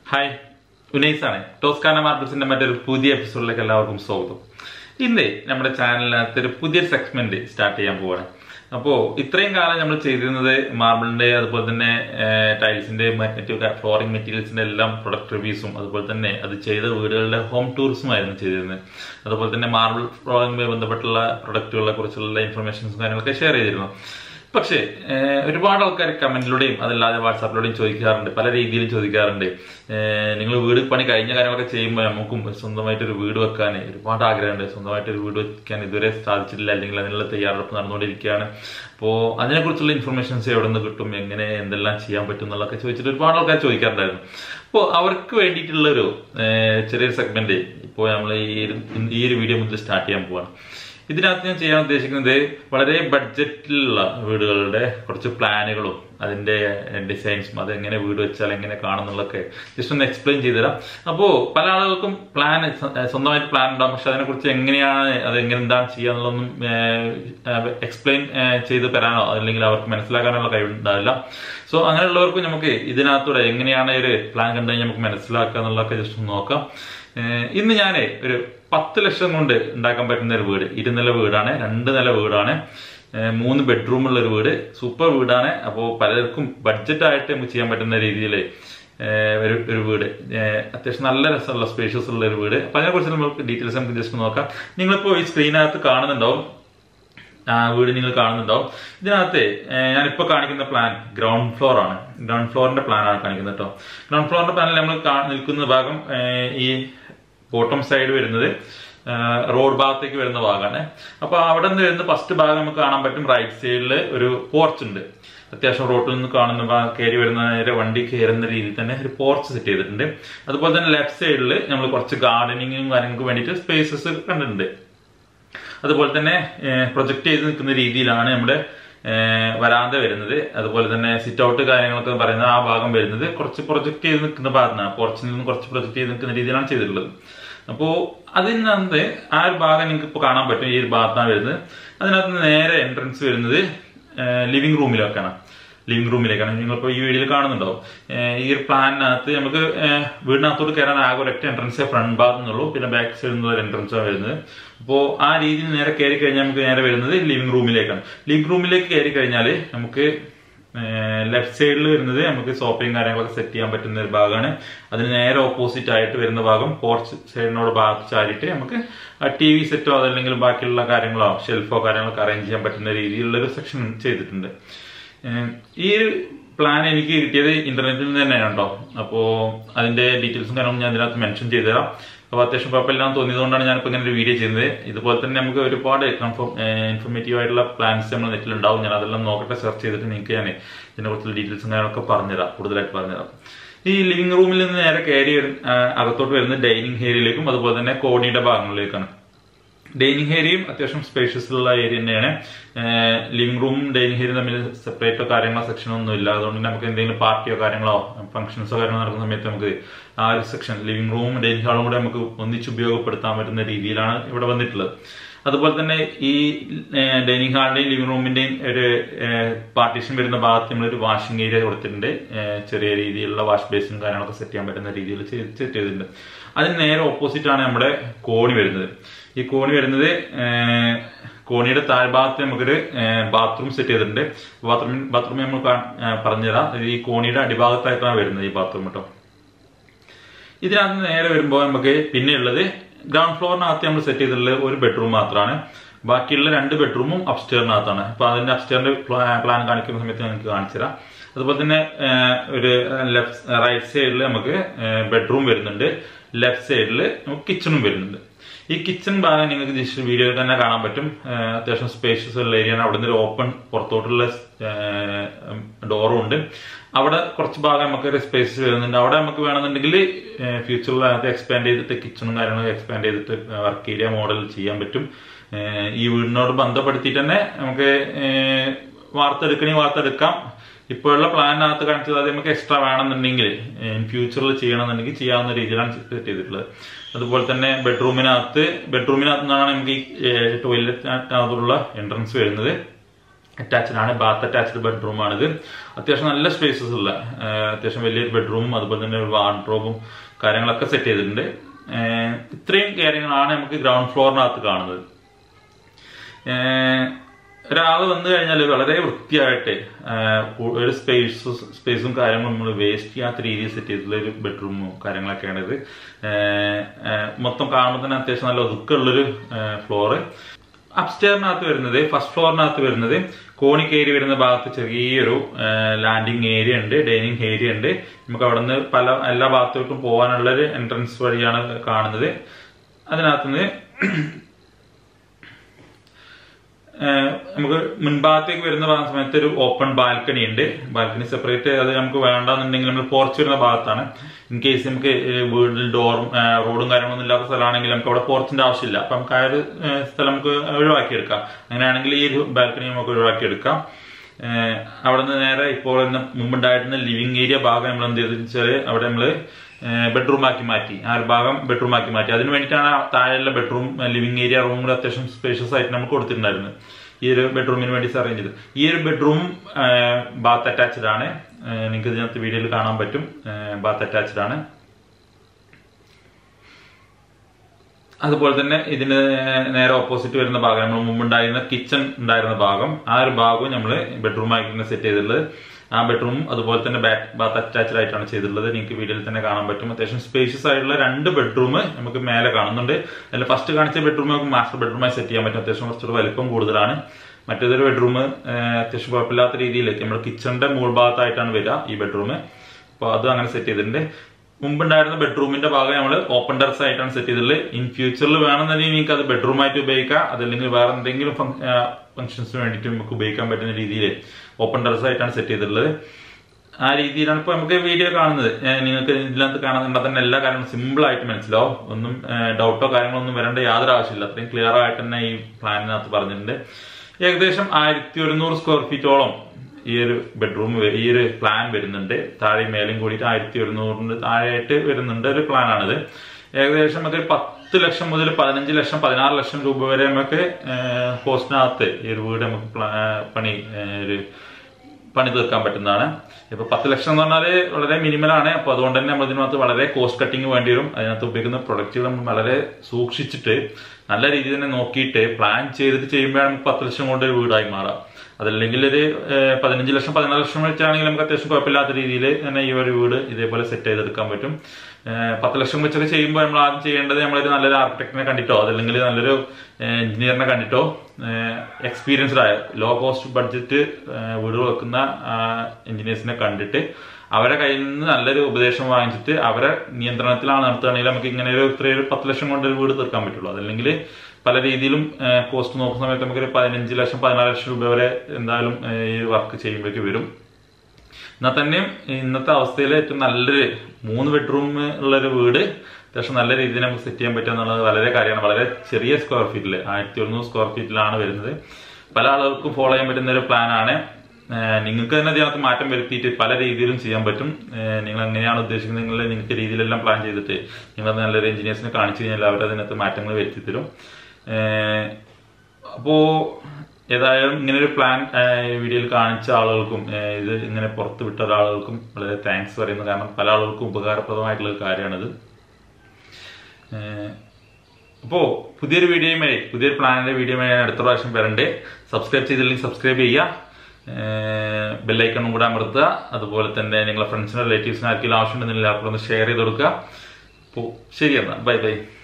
Hi, ഉനൈസാണ്. Toscana മാർബിൾസിന്റെ മറ്റൊരു പുതിയ എപ്പിസോഡിലേക്ക് എല്ലാവർക്കും സ്വാഗതം. ഇന്ന് നമ്മുടെ ചാനലിനകത്ത് ഒരു പുതിയൊരു സെഗ്മെന്റ് സ്റ്റാർട്ട് ചെയ്യാൻ പോവാണ്. അപ്പോൾ ഇത്രയും കാലം നമ്മൾ ചെയ്തിരുന്നത് മാർബിളിന്റെ അതുപോലെ തന്നെ ടൈൽസിന്റെ മറ്റു ഫ്ലോറിംഗ് മെറ്റീരിയൽസിന്റെ എല്ലാം പ്രൊഡക്റ്റ് റിവ്യൂസും അതുപോലെ തന്നെ അത് ചെയ്ത വീടുകളുടെ ഹോം ടൂർസും ആയിരുന്നു ചെയ്തിരുന്നത്. അതുപോലെ തന്നെ മാർബിൾ ഫ്ലോറിംഗുമായി ബന്ധപ്പെട്ടുള്ള പ്രൊഡക്റ്റുകളെ കുറിച്ചുള്ള ഇൻഫർമേഷൻസും കാര്യങ്ങളൊക്കെ ഷെയർ ചെയ്തിരുന്നു. പക്ഷേ ഒരുപാട് ആൾക്കാർ കമന്റിലൂടെയും അതല്ലാതെ വാട്സാപ്പിലൂടെയും ചോദിക്കാറുണ്ട്, പല രീതിയിലും ചോദിക്കാറുണ്ട്. നിങ്ങൾ വീട് പണി കഴിഞ്ഞ കാര്യങ്ങളൊക്കെ ചെയ്യുമ്പോൾ നമുക്കും സ്വന്തമായിട്ടൊരു വീട് വെക്കാൻ ഒരുപാട് ആഗ്രഹമുണ്ട്. സ്വന്തമായിട്ടൊരു വീട് വെക്കാൻ ഇതുവരെ സാധിച്ചിട്ടില്ല, അല്ലെങ്കിൽ അതിനുള്ള തയ്യാറെടുപ്പ് നടന്നുകൊണ്ടിരിക്കുകയാണ്. അപ്പോൾ അതിനെക്കുറിച്ചുള്ള ഇൻഫർമേഷൻസ് എവിടെ നിന്ന് കിട്ടും, എങ്ങനെ എന്തെല്ലാം ചെയ്യാൻ പറ്റും എന്നുള്ളതൊക്കെ ചോദിച്ചിട്ട് ഒരുപാട് ആൾക്കാർ ചോദിക്കാറുണ്ടായിരുന്നു. അപ്പോൾ അവർക്ക് വേണ്ടിയിട്ടുള്ളൊരു ചെറിയൊരു സെഗ്മെന്റ് ഇപ്പോൾ നമ്മൾ ഈ ഒരു വീഡിയോ മുതൽ സ്റ്റാർട്ട് ചെയ്യാൻ പോവാണ്. ഇതിനകത്ത് ഞാൻ ചെയ്യാൻ ഉദ്ദേശിക്കുന്നത് വളരെ ബഡ്ജറ്റിലുള്ള വീടുകളുടെ കുറച്ച് പ്ലാനുകളും അതിന്റെ ഡിസൈൻസും അതെങ്ങനെ വീട് വെച്ചാൽ എങ്ങനെ കാണുന്നുള്ളതൊക്കെ ജസ്റ്റ് ഒന്ന് എക്സ്പ്ലെയിൻ ചെയ്തുതരാം. അപ്പോൾ പല ആളുകൾക്കും സ്വന്തമായിട്ട് പ്ലാൻ ഉണ്ടാകും, പക്ഷെ അതിനെക്കുറിച്ച് എങ്ങനെയാണ് അതെങ്ങനെ എന്താണ് ചെയ്യാന്നുള്ളതൊന്നും എക്സ്പ്ലെയിൻ ചെയ്ത് തരാനോ അല്ലെങ്കിൽ അവർക്ക് മനസ്സിലാക്കാനുള്ള കഴിവുണ്ടാവില്ല. സോ അങ്ങനെയുള്ളവർക്കും നമുക്ക് ഇതിനകത്തൂടെ എങ്ങനെയാണ് ഒരു പ്ലാൻ കണ്ടു കഴിഞ്ഞാൽ നമുക്ക് മനസ്സിലാക്കുക എന്നുള്ളതൊക്കെ ജസ്റ്റ് ഒന്ന് നോക്കാം. ഇന്ന് ഞാൻ ഒരു 10 ലക്ഷം കൊണ്ട് ഉണ്ടാക്കാൻ പറ്റുന്ന ഒരു വീട്, 2 നില വീടാണ്, 2 നില വീടാണ്, 3 ബെഡ്റൂമുള്ള ഒരു വീട്, സൂപ്പർ വീടാണ്. അപ്പോൾ പലർക്കും ബഡ്ജറ്റായിട്ട് നമുക്ക് ചെയ്യാൻ പറ്റുന്ന രീതിയിൽ ഒരു വീട്, അത്യാവശ്യം നല്ല രസമുള്ള സ്പേഷ്യസ് ഉള്ള ഒരു വീട്. അപ്പൊ അതിനെക്കുറിച്ച് നമുക്ക് ഡീറ്റെയിൽസ് നമുക്ക് ജസ്റ്റ് നോക്കാം. നിങ്ങളിപ്പോൾ ഈ സ്ക്രീനകത്ത് കാണുന്നുണ്ടാവും, വീട് നിങ്ങൾ കാണുന്നുണ്ടാവും. ഇതിനകത്ത് ഞാനിപ്പോൾ കാണിക്കുന്ന പ്ലാൻ ഗ്രൗണ്ട് ഫ്ലോർ ആണ്. ഗ്രൗണ്ട് ഫ്ലോറിന്റെ പ്ലാനാണ് കാണിക്കുന്നത് കേട്ടോ. ഗ്രൗണ്ട് ഫ്ലോറിന്റെ പ്ലാനിൽ നമ്മൾ നിൽക്കുന്ന ഭാഗം ഈ ബോട്ടം സൈഡ് വരുന്നത് റോഡ് ഭാഗത്തേക്ക് വരുന്ന ഭാഗമാണ്. അപ്പൊ അവിടെ നിന്ന് വരുന്ന ഫസ്റ്റ് ഭാഗം നമുക്ക് കാണാൻ പറ്റും. റൈറ്റ് സൈഡിൽ ഒരു പോർച്ച് ഉണ്ട്. അത്യാവശ്യം റോഡിൽ നിന്ന് കാണുന്ന കയറി വരുന്ന നേരെ വണ്ടി കയറുന്ന രീതിയിൽ തന്നെ ഒരു പോർച്ച് സെറ്റ് ചെയ്തിട്ടുണ്ട്. അതുപോലെ തന്നെ ലെഫ്റ്റ് സൈഡിൽ നമ്മൾ കുറച്ച് ഗാർഡനിങ്ങും കാര്യങ്ങൾക്ക് വേണ്ടിയിട്ട് സ്പേസസ് കണ്ടിട്ടുണ്ട്. അതുപോലെ തന്നെ പ്രൊജക്ട് ചെയ്ത് നിൽക്കുന്ന രീതിയിലാണ് നമ്മുടെ വരാന്ത വരുന്നത്. അതുപോലെ തന്നെ സിറ്റ് ഔട്ട് കാര്യങ്ങളൊക്കെ പറയുന്ന ആ ഭാഗം വരുന്നത് കുറച്ച് പ്രൊജക്ട് ചെയ്ത് നിൽക്കുന്ന ഭാഗത്താണ്. പോർച്ചിൽ നിന്ന് കുറച്ച് പ്രൊജക്ട് ചെയ്ത് നിൽക്കുന്ന രീതിയിലാണ് ചെയ്തിട്ടുള്ളത്. അപ്പോൾ അതിനകത്ത് ആ ഒരു ഭാഗം നിങ്ങൾക്ക് ഇപ്പോൾ കാണാൻ പറ്റും. ഈ ഒരു ഭാഗത്താണ് വരുന്നത്. അതിനകത്ത് നേരെ എൻട്രൻസ് വരുന്നത് ലിവിംഗ് റൂമിലേക്കാണ്. നിങ്ങളിപ്പോൾ ഈ വീഡിയോയിൽ കാണുന്നുണ്ടാവും. ഈ ഒരു പ്ലാനിനകത്ത് നമുക്ക് വീടിനകത്തോട്ട് കയറാൻ ആകെ ഒരൊറ്റ എൻട്രൻസേ ഫ്രണ്ട് ഭാഗത്ത് നിന്നുള്ളൂ. പിന്നെ ബാക്ക് സൈഡിൽ നിന്ന് ഒരു എൻട്രൻസാണ് വരുന്നത്. അപ്പോൾ ആ രീതിയിൽ നേരെ കയറി കഴിഞ്ഞാൽ നമുക്ക് നേരെ വരുന്നത് ലിവിംഗ് റൂമിലേക്കാണ്. ലിവിംഗ് റൂമിലേക്ക് കയറി കഴിഞ്ഞാൽ നമുക്ക് ലെഫ്റ്റ് സൈഡിൽ വരുന്നത് നമുക്ക് സോഫയും കാര്യങ്ങളൊക്കെ സെറ്റ് ചെയ്യാൻ പറ്റുന്ന ഒരു ഭാഗമാണ്. അതിന് നേരെ ഓപ്പോസിറ്റ് ആയിട്ട് വരുന്ന ഭാഗം പോർച്ച് സൈഡിനോട് ഭാഗത്ത് ചാരിയിട്ട് നമുക്ക് TV സെറ്റോ അതല്ലെങ്കിൽ ബാക്കിയുള്ള കാര്യങ്ങളോ ഷെൽഫോ കാര്യങ്ങളൊക്കെ അറേഞ്ച് ചെയ്യാൻ പറ്റുന്ന രീതിയിലുള്ള ഒരു സെക്ഷൻ ചെയ്തിട്ടുണ്ട്. ഈ ഒരു പ്ലാൻ എനിക്ക് കിട്ടിയത് ഇന്റർനെറ്റിൽ നിന്ന് തന്നെയാണ് കേട്ടോ. അപ്പോൾ അതിന്റെ ഡീറ്റെയിൽസും കാര്യങ്ങളും ഞാൻ ഇതിനകത്ത് മെൻഷൻ ചെയ്തു തരാം. അപ്പോൾ അത്യാവശ്യം കുഴപ്പമില്ലാന്ന് തോന്നിയതുകൊണ്ടാണ് ഞാനിപ്പോൾ ഇങ്ങനെ ഒരു വീഡിയോ ചെയ്യുന്നത്. ഇതുപോലെ തന്നെ നമുക്ക് ഒരുപാട് ഇൻഫോർമേറ്റീവ് ആയിട്ടുള്ള പ്ലാൻസ് നമ്മൾ നെറ്റിലുണ്ടാവും. ഞാൻ അതെല്ലാം നോക്കട്ടെ, സെർച്ച് ചെയ്തിട്ട് നിങ്ങൾക്ക് ഞാൻ ഇതിനെക്കുറിച്ചുള്ള ഡീറ്റെയിൽസും കാര്യങ്ങളൊക്കെ പറഞ്ഞുതരാം, കൂടുതലായിട്ട് പറഞ്ഞുതരാം. ഈ ലിവിംഗ് റൂമിൽ നിന്ന് നേരെ കയറി അകത്തോട്ട് വരുന്ന ഡൈനിങ് ഏരിയയിലേക്കും അതുപോലെ തന്നെ കോണിയുടെ ഭാഗങ്ങളിലേക്കാണ്. ഡൈനിങ് ഏരിയയും അത്യാവശ്യം സ്പേഷ്യസ് ഉള്ള ഏരിയ തന്നെയാണ്. ലിവിംഗ് റൂമും ഡൈനിങ് ഏരിയയും തമ്മിൽ സെപ്പറേറ്റോ കാര്യങ്ങളോ സെക്ഷനോ ഒന്നും ഇല്ല. അതുകൊണ്ട് നമുക്ക് എന്തെങ്കിലും പാർട്ടിയോ കാര്യങ്ങളോ ഫംഗ്ഷൻസോ കാര്യങ്ങളോ നടക്കുന്ന സമയത്ത് നമുക്ക് ആ ഒരു സെക്ഷൻ ലിവിംഗ് റൂമും ഡൈനിങ് ഹാളും കൂടെ നമുക്ക് ഒന്നിച്ച് ഉപയോഗപ്പെടുത്താൻ പറ്റുന്ന രീതിയിലാണ് ഇവിടെ വന്നിട്ടുള്ളത്. അതുപോലെ തന്നെ ഈ ഡൈനിങ് ഹാളിന്റെയും ലിവിംഗ് റൂമിന്റെയും ഒരു പാർട്ടീഷൻ വരുന്ന ഭാഗത്ത് നമ്മളൊരു വാഷിംഗ് ഏരിയ കൊടുത്തിട്ടുണ്ട്. ചെറിയ രീതിയിലുള്ള വാഷ് ബേസിനും കാര്യങ്ങളൊക്കെ സെറ്റ് ചെയ്യാൻ പറ്റുന്ന രീതിയിൽ സെറ്റ് ചെയ്തിട്ടുണ്ട്. അതിന് നേരെ ഓപ്പോസിറ്റ് ആണ് നമ്മുടെ കോണി വരുന്നത്. ഈ കോണി വരുന്നത് കോണിയുടെ താഴ്ഭാഗത്ത് നമുക്കൊരു ബാത്റൂം സെറ്റ് ചെയ്തിട്ടുണ്ട്. ബാത്റൂം നമ്മൾ പറഞ്ഞുതരാം. ഈ കോണിയുടെ അടിഭാഗത്തായിട്ടാണ് വരുന്നത് ഈ ബാത്റൂം കേട്ടോ. ഇതിനകത്ത് നേരെ വരുമ്പോൾ നമുക്ക് പിന്നെ ഉള്ളത് ഗ്രൗണ്ട് ഫ്ലോറിനകത്ത് നമ്മൾ സെറ്റ് ചെയ്തിട്ടുള്ളത് ഒരു ബെഡ്റൂം മാത്രമാണ്. ബാക്കിയുള്ള 2 ബെഡ്റൂമും അപ്സ്റ്റെയറിനകത്താണ്. അപ്പൊ അതിന്റെ അപ്സ്റ്റെയറിന്റെ പ്ലാൻ കാണിക്കുന്ന സമയത്ത് നമുക്ക് കാണിച്ചുതരാം. അതുപോലെ തന്നെ ഒരു റൈറ്റ് സൈഡിൽ നമുക്ക് ബെഡ്റൂം വരുന്നുണ്ട്. ലെഫ്റ്റ് സൈഡിൽ നമുക്ക് കിച്ചണും വരുന്നുണ്ട്. ഈ കിച്ചൺ ഭാഗം നിങ്ങൾക്ക് ജസ്റ്റ് വീഡിയോയിൽ തന്നെ കാണാൻ പറ്റും. അത്യാവശ്യം സ്പേഷ്യസ് ഉള്ള ഏരിയയാണ്. അവിടെ നിന്ന് ഒരു ഓപ്പൺ പുറത്തോട്ടുള്ള ഡോറും ഉണ്ട്. അവിടെ കുറച്ച് ഭാഗം നമുക്ക് സ്പേസസ് വരുന്നുണ്ട്. അവിടെ നമുക്ക് വേണമെന്നുണ്ടെങ്കിൽ ഫ്യൂച്ചറിൽ അതിനകത്ത് എക്സ്പാൻഡ് ചെയ്തിട്ട് കിച്ചണും കാര്യങ്ങളൊക്കെ എക്സ്പാൻഡ് ചെയ്തിട്ട് വർക്ക് ഏരിയ മോഡൽ ചെയ്യാൻ പറ്റും. ഈ വീടിനോട് ബന്ധപ്പെടുത്തിയിട്ട് തന്നെ നമുക്ക് വാർത്തെടുക്കാം. ഇപ്പോഴുള്ള പ്ലാനിനകത്ത് കാണിച്ചത് അത് നമുക്ക് എക്സ്ട്രാ വേണമെന്നുണ്ടെങ്കിൽ ഫ്യൂച്ചറിൽ ചെയ്യണമെന്നുണ്ടെങ്കിൽ ചെയ്യാവുന്ന രീതിയിലാണ് സെറ്റ് ചെയ്തിട്ടുള്ളത്. അതുപോലെ തന്നെ ബെഡ്റൂമിനകത്ത് നിന്നാണ് നമുക്ക് ഈ ടോയ്ലറ്റിനകത്തുള്ള എൻട്രൻസ് വരുന്നത്. അറ്റാച്ച്ഡ് ആണ്. ബാത്ത് അറ്റാച്ച്ഡ് ബെഡ്റൂം ആണിത്. അത്യാവശ്യം നല്ല സ്പേസസ് ഉള്ള അത്യാവശ്യം വലിയൊരു ബെഡ്റൂമും അതുപോലെ തന്നെ ഒരു വാർഡ്രോബും കാര്യങ്ങളൊക്കെ സെറ്റ് ചെയ്തിട്ടുണ്ട്. ഇത്രയും കാര്യങ്ങളാണ് നമുക്ക് ഗ്രൗണ്ട് ഫ്ലോറിനകത്ത് കാണുന്നത്. ഒരാൾ വന്നു കഴിഞ്ഞാൽ വളരെ വൃത്തിയായിട്ട് ഒരു സ്പേസും കാര്യങ്ങളും നമ്മൾ വേസ്റ്റ് ചെയ്യാത്ത രീതിയിൽ സെറ്റ് ചെയ്തിട്ടുള്ള ഒരു ബെഡ്റൂമും കാര്യങ്ങളൊക്കെയാണ് ഇത്. മൊത്തം കാണുമ്പോൾ തന്നെ അത്യാവശ്യം നല്ല ഒതുക്കമുള്ളൊരു ഫ്ലോറ്. അപ്സ്റ്റെയറിനകത്ത് വരുന്നത്, ഫസ്റ്റ് ഫ്ലോറിനകത്ത് വരുന്നത് കോണി കയറി വരുന്ന ഭാഗത്ത് ചെറിയൊരു ലാൻഡിങ് ഏരിയ ഉണ്ട്, ഡൈനിങ് ഏരിയ ഉണ്ട്. നമുക്ക് അവിടെ നിന്ന് എല്ലാ ഭാഗത്തോട്ടും പോകാനുള്ളൊരു എൻട്രൻസ് വഴിയാണ് കാണുന്നത്. അതിനകത്തുനിന്ന് നമുക്ക് മുൻഭാഗത്തേക്ക് വരുന്ന സമയത്ത് ഒരു ഓപ്പൺ ബാൽക്കണി ഉണ്ട്. ബാൽക്കണി സെപ്പറേറ്റ്, അത് നമുക്ക് വേണ്ടെന്നുണ്ടെങ്കിൽ നമ്മൾ പോർച്ച് വരുന്ന ഭാഗത്താണ്. ഇൻ കേസ് നമുക്ക് വീട്ടിൽ ഡോറും റോഡും കാര്യങ്ങളൊന്നും ഇല്ലാത്ത സ്ഥലമാണെങ്കിൽ നമുക്ക് അവിടെ പോർച്ചിന്റെ ആവശ്യമില്ല. അപ്പൊ നമുക്ക് ആ ഒരു സ്ഥലം നമുക്ക് ഒഴിവാക്കിയെടുക്കാം. അങ്ങനെയാണെങ്കിൽ ഈ ഒരു ബാൽക്കണി നമുക്ക് ഒഴിവാക്കിയെടുക്കാം. അവിടെ നിന്ന് നേരെ ഇപ്പോൾ മുമ്പുണ്ടായിരുന്ന ലിവിംഗ് ഏരിയ ഭാഗം നമ്മൾ എന്ത് ചെയ്തെന്ന് വെച്ചാൽ അവിടെ നമ്മള് ബെഡ്റൂം ആക്കി മാറ്റി. ആ ഒരു ഭാഗം ബെഡ്റൂം ആക്കി മാറ്റി. അതിന് വേണ്ടിയിട്ടാണ് താഴെയുള്ള ബെഡ്റൂം ലിവിംഗ് ഏരിയ റൂം കൂടെ അത്യാവശ്യം സ്പേഷ്യസ് ആയിട്ട് നമുക്ക് കൊടുത്തിട്ടുണ്ടായിരുന്നു. ഈ ഒരു ബെഡ്റൂമിന് വേണ്ടി അറേഞ്ച് ചെയ്ത്. ഈ ഒരു ബെഡ്റൂം ബാത്ത് അറ്റാച്ച്ഡ് ആണ്. നിങ്ങൾക്ക് ഇതിനകത്ത് വീഡിയോയിൽ കാണാൻ പറ്റും. ബാത്ത് അറ്റാച്ച്ഡ് ആണ്. അതുപോലെ തന്നെ ഇതിന് നേരെ ഓപ്പോസിറ്റ് വരുന്ന ഭാഗം നമ്മൾ മുമ്പുണ്ടായിരുന്ന കിച്ചൺ ഉണ്ടായിരുന്ന ഭാഗം, ആ ഒരു ഭാഗവും നമ്മൾ ബെഡ്റൂം ആയിട്ട് സെറ്റ് ചെയ്തിട്ടുള്ളത്. ആ ബെഡ്റൂം അതുപോലെ തന്നെ ബാത്ത് അറ്റാച്ച്ഡ് ആയിട്ടാണ് ചെയ്തിട്ടുള്ളത്. നിങ്ങൾക്ക് വീഡിയോയിൽ തന്നെ കാണാൻ പറ്റും. അത്യാവശ്യം സ്പേഷ്യസ് ആയിട്ടുള്ള 2 ബെഡ്റൂം നമുക്ക് മേലെ കാണുന്നുണ്ട്. അതിൽ ഫസ്റ്റ് കാണിച്ച ബെഡ്റൂം നമുക്ക് മാസ്റ്റർ ബെഡ്റൂമായി സെറ്റ് ചെയ്യാൻ പറ്റും. അത്യാവശ്യം കുറച്ചൊരു വലിപ്പം കൂടുതലാണ്. മറ്റേതൊരു ബെഡ്റൂം അത്യാവശ്യം കുഴപ്പമില്ലാത്ത രീതിയിലേക്ക് നമ്മുടെ കിച്ചണിന്റെ മുകൾ ഭാഗത്തായിട്ടാണ് വരിക ഈ ബെഡ്റൂം. അപ്പോൾ അത് അങ്ങനെ സെറ്റ് ചെയ്തിട്ടുണ്ട്. മുമ്പുണ്ടായിരുന്ന ബെഡ്റൂമിന്റെ ഭാഗം നമ്മൾ ഓപ്പൺ ടെറസ് ആയിട്ടാണ് സെറ്റ് ചെയ്തിട്ടുള്ളത്. ഇൻ ഫ്യൂച്ചറിൽ വേണമെന്നുണ്ടെങ്കിൽ നിങ്ങൾക്ക് അത് ബെഡ്റൂം ആയിട്ട് ഉപയോഗിക്കാം. അതല്ലെങ്കിൽ വേറെ എന്തെങ്കിലും ഫംഗ്ഷൻസിന് വേണ്ടിയിട്ട് നമുക്ക് ഉപയോഗിക്കാൻ പറ്റുന്ന രീതിയിൽ ഓപ്പൺ ടെറസ് ആയിട്ടാണ് സെറ്റ് ചെയ്തിട്ടുള്ളത്. ആ രീതിയിലാണ് ഇപ്പൊ നമുക്ക് വീഡിയോ കാണുന്നത്. നിങ്ങൾക്ക് ഇതിനകത്ത് കാണുന്നുണ്ടെങ്കിൽ തന്നെ എല്ലാ കാര്യങ്ങളും സിമ്പിൾ ആയിട്ട് മനസ്സിലാവും. ഒന്നും ഡൗട്ടോ കാര്യങ്ങളൊന്നും വരേണ്ട യാതൊരു ആവശ്യമില്ല. അത്രയും ക്ലിയർ ആയിട്ട് തന്നെ ഈ പ്ലാനിനകത്ത് പറഞ്ഞിട്ടുണ്ട്. ഏകദേശം 1100 സ്ക്വയർ ഫീറ്റോളം ഈ ഒരു ബെഡ്റൂം, ഈ ഒരു പ്ലാൻ വരുന്നുണ്ട്. താഴെയും മേലും കൂടിയിട്ട് 1100 താഴെയായിട്ട് വരുന്നുണ്ട് ഒരു പ്ലാനാണിത്. ഏകദേശം നമുക്ക് 10 ലക്ഷം മുതൽ 15 ലക്ഷം 16 ലക്ഷം രൂപ വരെ നമുക്ക് കോസ്റ്റിനകത്ത് ഈ ഒരു വീട് നമുക്ക് പണി തീർക്കാൻ പറ്റുന്നതാണ്. ഇപ്പൊ 10 ലക്ഷം എന്ന് പറഞ്ഞാൽ വളരെ മിനിമലാണ്. അപ്പൊ അതുകൊണ്ട് തന്നെ നമ്മൾ ഇതിനകത്ത് വളരെ കോസ്റ്റ് കട്ടിങ് വേണ്ടി വരും. അതിനകത്ത് ഉപയോഗിക്കുന്ന പ്രൊഡക്റ്റുകൾ നമ്മൾ വളരെ സൂക്ഷിച്ചിട്ട് നല്ല രീതിയിൽ തന്നെ നോക്കിയിട്ട് പ്ലാൻ ചെയ്തിട്ട് ചെയ്യുമ്പോഴാണ് നമുക്ക് 10 ലക്ഷം കൊണ്ട് ഒരു വീടായി മാറാം. അതല്ലെങ്കിൽ ഒരു 15 ലക്ഷം 16 ലക്ഷം വെച്ചാണെങ്കിൽ നമുക്ക് അത്യാവശ്യം കുഴപ്പമില്ലാത്ത രീതിയിൽ തന്നെ ഈ ഒരു വീട് ഇതേപോലെ സെറ്റ് ചെയ്തെടുക്കാൻ പറ്റും. 10 ലക്ഷം വെച്ചൊക്കെ ചെയ്യുമ്പോൾ നമ്മൾ ആദ്യം ചെയ്യേണ്ടത് നമ്മളൊരു നല്ലൊരു ആർക്കിടെക്റ്റിനെ കണ്ടിട്ടോ അതല്ലെങ്കിൽ നല്ലൊരു എഞ്ചിനീയറിനെ കണ്ടിട്ടോ എക്സ്പീരിയൻസ്ഡ് ആയ ലോ കോസ്റ്റ് ബഡ്ജറ്റ് വീടുകൾ വെക്കുന്ന എഞ്ചിനീയേഴ്സിനെ കണ്ടിട്ട് അവരെ കയ്യിൽ നിന്ന് നല്ലൊരു ഉപദേശം വാങ്ങിച്ചിട്ട് അവരെ നിയന്ത്രണത്തിലാണ് നടത്തുകയാണെങ്കിൽ നമുക്ക് ഇങ്ങനെ ഒരു 10 ലക്ഷം കൊണ്ട് ഒരു വീട് തീർക്കാൻ പറ്റുള്ളൂ. അതല്ലെങ്കിൽ പല രീതിയിലും കോസ്റ്റ് നോക്കുന്ന സമയത്ത് നമുക്കൊരു 15 ലക്ഷം 14 ലക്ഷം രൂപ വരെ എന്തായാലും ഈ വർക്ക് ചെയ്യുമ്പോഴേക്ക് വരും. എന്നാൽ തന്നെയും ഇന്നത്തെ അവസ്ഥയിൽ ഏറ്റവും നല്ലൊരു 3 ബെഡ്റൂം ഉള്ളൊരു വീട് അത്യാവശ്യം നല്ല രീതിയിൽ നമുക്ക് സെറ്റ് ചെയ്യാൻ പറ്റുക എന്നുള്ളത് വളരെ കാര്യമാണ്. വളരെ ചെറിയ സ്ക്വയർ ഫീറ്റിൽ 1100 സ്ക്വയർ ഫീറ്റിലാണ് വരുന്നത്. പല ആളുകൾക്കും ഫോളോ ചെയ്യാൻ പറ്റുന്ന ഒരു പ്ലാനാണ്. നിങ്ങൾക്ക് തന്നെ അതിനകത്ത് മാറ്റം വരുത്തിയിട്ട് പല രീതിയിലും ചെയ്യാൻ പറ്റും. നിങ്ങൾ എങ്ങനെയാണ് ഉദ്ദേശിക്കുന്നത് നിങ്ങൾക്ക് രീതിയിലെല്ലാം പ്ലാൻ ചെയ്തിട്ട് നിങ്ങൾ നല്ലൊരു എഞ്ചിനീയേഴ്സിനെ കാണിച്ചു കഴിഞ്ഞാൽ അവർ അതിനകത്ത് മാറ്റങ്ങൾ വരുത്തി തരും. അപ്പോ ഏതായാലും ഇങ്ങനൊരു പ്ലാൻ വീഡിയോയിൽ കാണിച്ച ആളുകൾക്കും ഇത് ഇങ്ങനെ പുറത്ത് വിട്ട ഒരാളുകൾക്കും വളരെ താങ്ക്സ് പറയുന്നു. കാരണം പല ആളുകൾക്കും ഉപകാരപ്രദമായിട്ടുള്ള ഒരു കാര്യമാണിത്. അപ്പോൾ പുതിയൊരു വീഡിയോയുമായി പുതിയൊരു പ്ലാനിന്റെ വീഡിയോയുമായി ഞാൻ അടുത്ത പ്രാവശ്യം വരണ്ടേ. സബ്സ്ക്രൈബ് ചെയ്തില്ലെങ്കിൽ സബ്സ്ക്രൈബ് ചെയ്യുക, ബെല്ലൈക്കണും കൂടെ അമർത്തുക. അതുപോലെ തന്നെ നിങ്ങളുടെ ഫ്രണ്ട്സിനും റിലേറ്റീവ്സിനും ആർക്കെങ്കിലും ആവശ്യമുണ്ടെങ്കിൽ എല്ലാവർക്കും ഒന്ന് ഷെയർ ചെയ്ത് കൊടുക്കുക. അപ്പോൾ ശരി എന്നാൽ ബൈ ബൈ.